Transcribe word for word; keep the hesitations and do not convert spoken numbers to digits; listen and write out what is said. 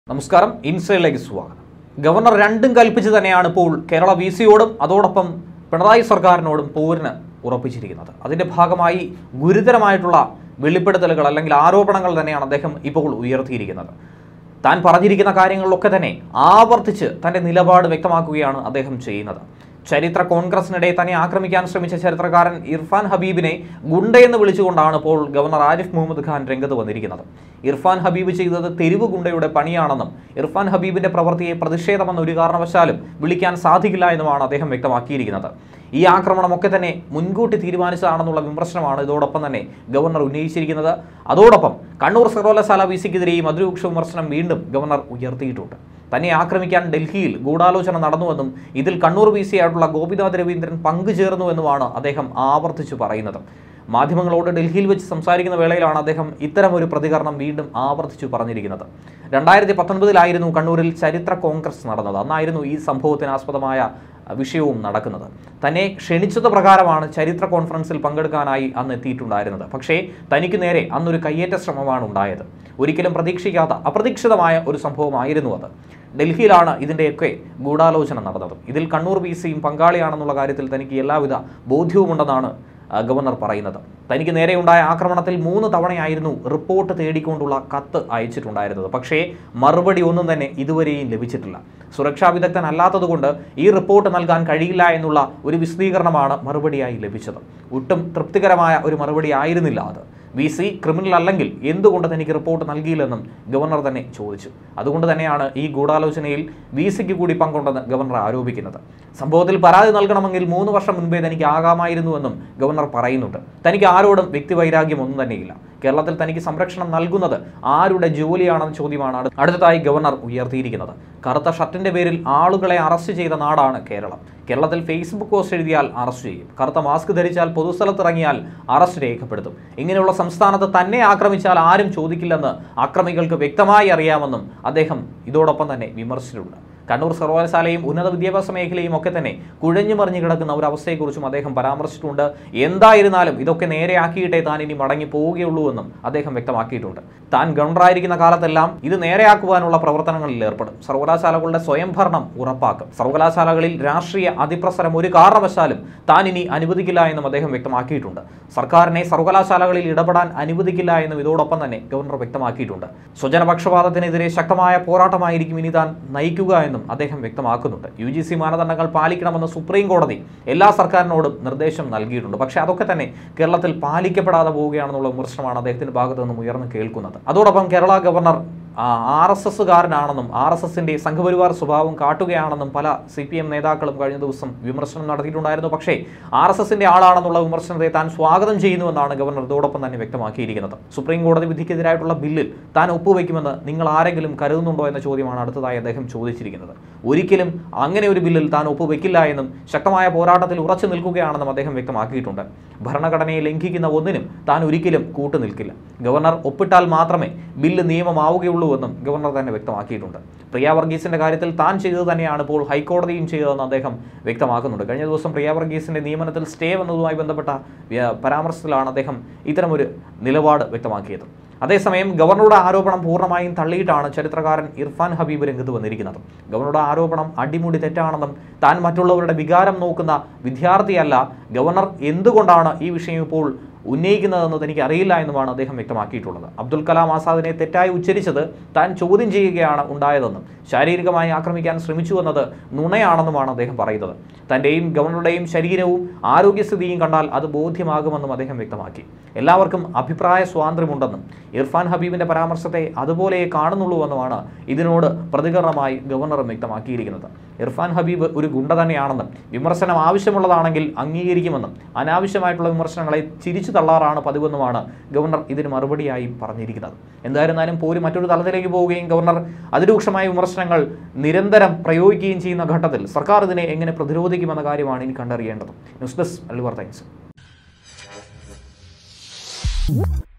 നമസ്കാരം ഇൻസൈഡിലേക്ക് സ്വാഗതം. ഗവർണർ രണ്ടും കൽപ്പിച്ച് തന്നെയാണ് ഇപ്പോൾ കേരള വി സിയോടും അതോടൊപ്പം പിണറായി സർക്കാരിനോടും പോരിന് ഉറപ്പിച്ചിരിക്കുന്നത്. അതിന്റെ ഭാഗമായി ഗുരുതരമായിട്ടുള്ള വെളിപ്പെടുത്തലുകൾ അല്ലെങ്കിൽ ആരോപണങ്ങൾ തന്നെയാണ് അദ്ദേഹം ഇപ്പോൾ ഉയർത്തിയിരിക്കുന്നത്. താൻ പറഞ്ഞിരിക്കുന്ന കാര്യങ്ങളിലൊക്കെ തന്നെ ആവർത്തിച്ച് തന്റെ നിലപാട് വ്യക്തമാക്കുകയാണ് അദ്ദേഹം ചെയ്യുന്നത്. ചരിത്ര കോൺഗ്രസിനിടെ തന്നെ ആക്രമിക്കാൻ ശ്രമിച്ച ചരിത്രകാരൻ ഇർഫാൻ ഹബീബിനെ ഗുണ്ടയെന്ന് വിളിച്ചുകൊണ്ടാണ് ഇപ്പോൾ ഗവർണർ ആരിഫ് മുഹമ്മദ് ഖാൻ രംഗത്ത് വന്നിരിക്കുന്നത്. ഇർഫാൻ ഹബീബ് ചെയ്തത് തെരുവ് ഗുണ്ടയുടെ പണിയാണെന്നും ഇർഫാൻ ഹബീബിന്റെ പ്രവൃത്തിയെ പ്രതിഷേധമെന്ന് ഒരു കാരണവശാലും വിളിക്കാൻ സാധിക്കില്ല എന്നുമാണ് അദ്ദേഹം വ്യക്തമാക്കിയിരിക്കുന്നത്. ഈ ആക്രമണമൊക്കെ തന്നെ മുൻകൂട്ടി തീരുമാനിച്ചതാണെന്നുള്ള വിമർശനമാണ് ഇതോടൊപ്പം തന്നെ ഗവർണർ ഉന്നയിച്ചിരിക്കുന്നത്. അതോടൊപ്പം കണ്ണൂർ സർവകലാശാല വി സിക്കെതിരെയും അതിരൂക്ഷ വിമർശനം വീണ്ടും ഗവർണർ ഉയർത്തിയിട്ടുണ്ട്. തന്നെ ആക്രമിക്കാൻ ഡൽഹിയിൽ ഗൂഢാലോചന നടന്നുവെന്നും ഇതിൽ കണ്ണൂർ വി സി ആയിട്ടുള്ള ഗോപിനാഥ് രവീന്ദ്രൻ പങ്കുചേർന്നുവെന്നുമാണ് അദ്ദേഹം ആവർത്തിച്ചു പറയുന്നത്. മാധ്യമങ്ങളോട് ഡൽഹിയിൽ വെച്ച് സംസാരിക്കുന്ന വേളയിലാണ് അദ്ദേഹം ഇത്തരമൊരു പ്രതികരണം വീണ്ടും ആവർത്തിച്ചു പറഞ്ഞിരിക്കുന്നത്. രണ്ടായിരത്തി പത്തൊൻപതിലായിരുന്നു കണ്ണൂരിൽ ചരിത്ര കോൺഗ്രസ് നടന്നത്. അന്നായിരുന്നു ഈ സംഭവത്തിനാസ്പദമായ വിഷയവും നടക്കുന്നത്. തന്നെ ക്ഷണിച്ചത് പ്രകാരമാണ് ചരിത്ര കോൺഫറൻസിൽ പങ്കെടുക്കാനായി അന്ന് എത്തിയിട്ടുണ്ടായിരുന്നത്. പക്ഷേ തനിക്ക് നേരെ അന്നൊരു കയ്യേറ്റ ശ്രമമാണ് ഉണ്ടായത്. ഒരിക്കലും പ്രതീക്ഷിക്കാത്ത അപ്രതീക്ഷിതമായ ഒരു സംഭവമായിരുന്നു അത്. ഡൽഹിയിലാണ് ഇതിൻ്റെയൊക്കെ ഗൂഢാലോചന നടന്നത്. ഇതിൽ കണ്ണൂർ വി സിയും പങ്കാളിയാണെന്നുള്ള കാര്യത്തിൽ തനിക്ക് എല്ലാവിധ ബോധ്യവുമുണ്ടെന്നാണ് ഗവർണർ പറയുന്നത്. തനിക്ക് നേരെയുണ്ടായ ആക്രമണത്തിൽ മൂന്ന് തവണയായിരുന്നു റിപ്പോർട്ട് തേടിക്കൊണ്ടുള്ള കത്ത് അയച്ചിട്ടുണ്ടായിരുന്നത്. പക്ഷേ മറുപടി ഒന്നും തന്നെ ഇതുവരെയും ലഭിച്ചിട്ടില്ല. സുരക്ഷാ വിദഗ്ധനല്ലാത്തതുകൊണ്ട് ഈ റിപ്പോർട്ട് നൽകാൻ കഴിയില്ല എന്നുള്ള ഒരു വിശദീകരണമാണ് മറുപടിയായി ലഭിച്ചത്. ഒട്ടും തൃപ്തികരമായ ഒരു മറുപടി ആയിരുന്നില്ല അത്. വി സി ക്രിമിനൽ അല്ലെങ്കിൽ എന്തുകൊണ്ട് തനിക്ക് റിപ്പോർട്ട് നൽകിയില്ലെന്നും ഗവർണർ തന്നെ ചോദിച്ചു. അതുകൊണ്ട് തന്നെയാണ് ഈ ഗൂഢാലോചനയിൽ വി സിക്ക് കൂടി പങ്കുണ്ടെന്ന് ഗവർണർ ആരോപിക്കുന്നത്. സംഭവത്തിൽ പരാതി നൽകണമെങ്കിൽ മൂന്ന് വർഷം മുൻപേ തനിക്ക് ആകാമായിരുന്നുവെന്നും ഗവർണർ പറയുന്നുണ്ട്. തനിക്ക് ആരോടും വ്യക്തിവൈരാഗ്യം ഒന്നും തന്നെയില്ല. കേരളത്തിൽ തനിക്ക് സംരക്ഷണം നൽകുന്നത് ആരുടെ ജോലിയാണെന്ന ചോദ്യമാണ് അടുത്തതായി ഗവർണർ ഉയർത്തിയിരിക്കുന്നത്. കറുത്ത ഷർട്ടിന്റെ പേരിൽ ആളുകളെ അറസ്റ്റ് ചെയ്ത നാടാണ് കേരളം. കേരളത്തിൽ ഫേസ്ബുക്ക് പോസ്റ്റ് എഴുതിയാൽ അറസ്റ്റ് ചെയ്യും. കറുത്ത മാസ്ക് ധരിച്ചാൽ പൊതുസ്ഥലത്തിറങ്ങിയാൽ അറസ്റ്റ് രേഖപ്പെടുത്തും. ഇങ്ങനെയുള്ള സംസ്ഥാനത്ത് തന്നെ ആക്രമിച്ചാൽ ആരും ചോദിക്കില്ലെന്ന് അക്രമികൾക്ക് വ്യക്തമായി അറിയാമെന്നും അദ്ദേഹം ഇതോടൊപ്പം തന്നെ വിമർശിച്ചിട്ടുണ്ട്. കണ്ണൂർ സർവകലാശാലയും ഉന്നത വിദ്യാഭ്യാസ മേഖലയും ഒക്കെ തന്നെ കുഴഞ്ഞു മറിഞ്ഞു കിടക്കുന്ന ഒരു അവസ്ഥയെക്കുറിച്ചും അദ്ദേഹം പരാമർശിച്ചിട്ടുണ്ട്. എന്തായിരുന്നാലും ഇതൊക്കെ നേരെയാക്കിയിട്ടേ താൻ ഇനി മടങ്ങി പോവുകയുള്ളൂ എന്നും അദ്ദേഹം വ്യക്തമാക്കിയിട്ടുണ്ട്. താൻ ഗവർണറായിരിക്കുന്ന കാലത്തെല്ലാം ഇത് നേരെയാക്കുവാനുള്ള പ്രവർത്തനങ്ങളിൽ ഏർപ്പെടും. സർവകലാശാലകളുടെ സ്വയംഭരണം ഉറപ്പാക്കും. സർവകലാശാലകളിൽ രാഷ്ട്രീയ അതിപ്രസരം ഒരു കാരണവശാലും താൻ ഇനി അനുവദിക്കില്ല എന്നും അദ്ദേഹം വ്യക്തമാക്കിയിട്ടുണ്ട്. സർക്കാരിനെ സർവകലാശാലകളിൽ ഇടപെടാൻ അനുവദിക്കില്ല എന്നും ഇതോടൊപ്പം തന്നെ ഗവർണർ വ്യക്തമാക്കിയിട്ടുണ്ട്. സ്വജനപക്ഷപാതത്തിനെതിരെ ശക്തമായ പോരാട്ടമായിരിക്കും ഇനി താൻ നയിക്കുക എന്നും അദ്ദേഹം വ്യക്തമാക്കുന്നുണ്ട്. യു ജി സി മാനദണ്ഡങ്ങൾ പാലിക്കണമെന്ന് സുപ്രീം കോടതി എല്ലാ സർക്കാരിനോടും നിർദ്ദേശം നൽകിയിട്ടുണ്ട്. പക്ഷേ അതൊക്കെ തന്നെ കേരളത്തിൽ പാലിക്കപ്പെടാതെ പോവുകയാണെന്നുള്ള വിമർശനമാണ് അദ്ദേഹത്തിന്റെ ഭാഗത്തു നിന്നും ഉയർന്നു കേൾക്കുന്നത്. അതോടൊപ്പം Kerala governor R S എസ്സുകാരനാണെന്നും R S എസിന്റെ സംഘപരിവാർ സ്വഭാവം കാട്ടുകയാണെന്നും പല സി പി എം നേതാക്കളും കഴിഞ്ഞ ദിവസം വിമർശനം നടത്തിയിട്ടുണ്ടായിരുന്നു. പക്ഷേ ആർ എസ് എസിന്റെ ആളാണെന്നുള്ള വിമർശനത്തെ താൻ സ്വാഗതം ചെയ്യുന്നുവെന്നാണ് ഗവർണർ ഇതോടൊപ്പം തന്നെ വ്യക്തമാക്കിയിരിക്കുന്നത്. സുപ്രീം കോടതി വിധിക്കെതിരായിട്ടുള്ള ബില്ലിൽ താൻ ഒപ്പുവെക്കുമെന്ന് നിങ്ങൾ ആരെങ്കിലും കരുതുന്നുണ്ടോ എന്ന ചോദ്യമാണ് അടുത്തതായി അദ്ദേഹം ചോദിച്ചിരിക്കുന്നത്. ഒരിക്കലും അങ്ങനെ ഒരു ബില്ലിൽ താൻ ഒപ്പുവെക്കില്ല എന്നും ശക്തമായ പോരാട്ടത്തിൽ ഉറച്ചു നിൽക്കുകയാണെന്നും അദ്ദേഹം വ്യക്തമാക്കിയിട്ടുണ്ട്. ഭരണഘടനയെ ലംഘിക്കുന്ന ഒന്നിനും താൻ ഒരിക്കലും കൂട്ടുനിൽക്കില്ല. ഗവർണർ ഒപ്പിട്ടാൽ മാത്രമേ ബില്ല് നിയമമാവുകയുള്ളൂ എന്നും ഗവർണർ തന്നെ വ്യക്തമാക്കിയിട്ടുണ്ട്. പ്രിയ വർഗീസിന്റെ കാര്യത്തിൽ താൻ ചെയ്തത് തന്നെയാണ് ഇപ്പോൾ ഹൈക്കോടതിയും ചെയ്തതെന്ന് അദ്ദേഹം വ്യക്തമാക്കുന്നുണ്ട്. കഴിഞ്ഞ ദിവസം പ്രിയ വർഗീസിന്റെ നിയമനത്തിൽ സ്റ്റേ വന്നതുമായി ബന്ധപ്പെട്ട പരാമർശത്തിലാണ് അദ്ദേഹം ഇത്തരമൊരു നിലപാട് വ്യക്തമാക്കിയത്. അതേസമയം ഗവർണറുടെ ആരോപണം പൂർണ്ണമായും തള്ളിയിട്ടാണ് ചരിത്രകാരൻ ഇർഫാൻ ഹബീബ് രംഗത്ത് വന്നിരിക്കുന്നത്. ഗവർണറുടെ ആരോപണം അടിമുടി തെറ്റാണെന്നും താൻ മറ്റുള്ളവരുടെ വികാരം നോക്കുന്ന വിദ്യാർത്ഥിയല്ല, ഗവർണർ എന്തുകൊണ്ടാണ് ഈ വിഷയം ഇപ്പോൾ ഉന്നയിക്കുന്നതെന്ന് തനിക്ക് അറിയില്ല എന്നുമാണ് അദ്ദേഹം വ്യക്തമാക്കിയിട്ടുള്ളത്. അബ്ദുൽ കലാം ആസാദിനെ തെറ്റായി ഉച്ചരിച്ചത് താൻ ചോദ്യം ചെയ്യുകയാണ് ഉണ്ടായതെന്നും ശാരീരികമായി ആക്രമിക്കാൻ ശ്രമിച്ചുവെന്നത് നുണയാണെന്നുമാണ് അദ്ദേഹം പറയുന്നത്. തൻ്റെയും ഗവർണറുടെയും ശരീരവും ആരോഗ്യസ്ഥിതിയും കണ്ടാൽ അത് ബോധ്യമാകുമെന്നും അദ്ദേഹം വ്യക്തമാക്കി. എല്ലാവർക്കും അഭിപ്രായ സ്വാതന്ത്ര്യമുണ്ടെന്നും ഇർഫാൻ ഹബീബിന്റെ പരാമർശത്തെ അതുപോലെ കാണുന്നുള്ളൂവെന്നുമാണ് ഇതിനോട് പ്രതികരണമായി ഗവർണറും വ്യക്തമാക്കിയിരിക്കുന്നത്. ഇർഫാൻ ഹബീബ് ഒരു ഗുണ്ട തന്നെയാണെന്നും വിമർശനം ആവശ്യമുള്ളതാണെങ്കിൽ അംഗീകരിക്കുമെന്നും അനാവശ്യമായിട്ടുള്ള വിമർശനങ്ങളെ ചിരിച്ചു തള്ളാറാണ് പതിവെന്നുമാണ് ഗവർണർ ഇതിന് മറുപടിയായി പറഞ്ഞിരിക്കുന്നത്. എന്തായിരുന്നാലും പോര് മറ്റൊരു തലത്തിലേക്ക് പോവുകയും ഗവർണർ അതിരൂക്ഷമായ വിമർശനങ്ങൾ നിരന്തരം പ്രയോഗിക്കുകയും ചെയ്യുന്ന ഘട്ടത്തിൽ സർക്കാർ ഇതിനെ എങ്ങനെ പ്രതിരോധിക്കുമെന്ന കാര്യമാണ് ഇനി കണ്ടറിയേണ്ടത്. ന്യൂസ് ഡെസ്ക് മലയാളി വാർത്ത.